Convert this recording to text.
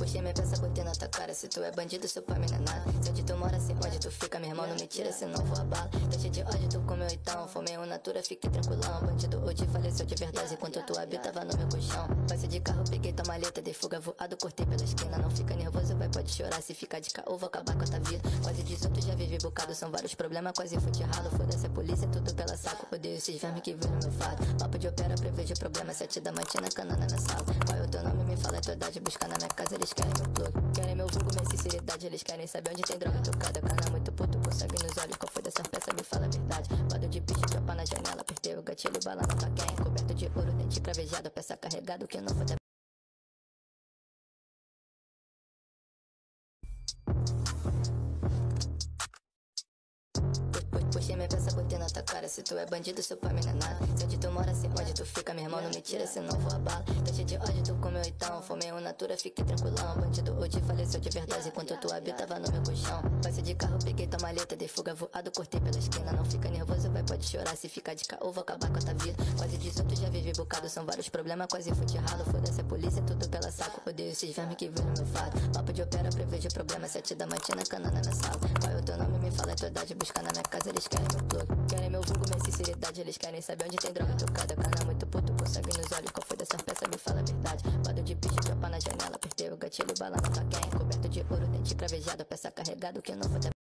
Puxei minha peça, botei na tua cara. Se tu é bandido, seu pai me não é nada. Se onde tu mora, se onde tu fica, meu irmão, não me tira, senão vou a bala. Tá cheio de ódio, tu comeu então. Fumei um natura, fique tranquilão. Bandido hoje faleceu de verdade, enquanto tu habitava no meu colchão. Passe de carro, peguei tua maleta, de fuga voado, cortei pela esquina. Não fica nervoso, vai, pode chorar. Se ficar de caô, vou acabar com a tua vida. Quase 18, já vivi bocado, são vários problemas, quase fui de ralo. Foda-se a polícia, tudo pela saco. Odeio esses vermes que vêm no meu fato. Papo de opera, prevejo problema, 7 da matina, cana na minha sala. Qual é o teu nome? Me fala a tua idade, buscar na minha casa, eles querem meu plug. Querem meu vulgo, minha sinceridade, eles querem saber onde tem droga tocada. Cana muito puto, com sangue nos olhos, qual foi dessas peças? Me fala a verdade. Quadro de bicho, tropa na janela, apertei o gatilho, bala na tua quem. Coberto de ouro, dente cravejado, peça carregado, que não foi da... Puxei minha peça, botei na tua cara. Se tu é bandido, seu pai me não é nada. Se onde tu mora, se onde tu fica, meu irmão, não me tira, senão vou a bala. Tá cheio de ódio, tu comeu então. Fumei um natura, fique tranquilão. Bandido hoje faleceu de verdade, enquanto tu habitava no meu colchão. Passe de carro, peguei tua maleta, de fuga voado, cortei pela esquina. Não fica nervoso, vai, pode chorar. Se ficar de caô, vou acabar com a tua vida. Quase 18, já vivi bocado, são vários problemas, quase fui de ralo. Foda-se a polícia, tudo pela saco. Odeio esses vermes que vêm no meu fato. Papo de opera, prevejo problema, 7 da matina, cana na minha sala. Qual é o teu nome? Me fala a tua idade, buscar na minha casa, eles querem meu plug. Querem meu vulgo, minha sinceridade, eles querem saber onde tem droga tocada. Cana muito puto, com sangue nos olhos, qual foi dessas peças? Me fala a verdade. Quadro de bicho, tropa na janela, apertei o gatilho, bala na tua quem. Coberto de ouro, dente cravejado, peça carregado, que não foi da...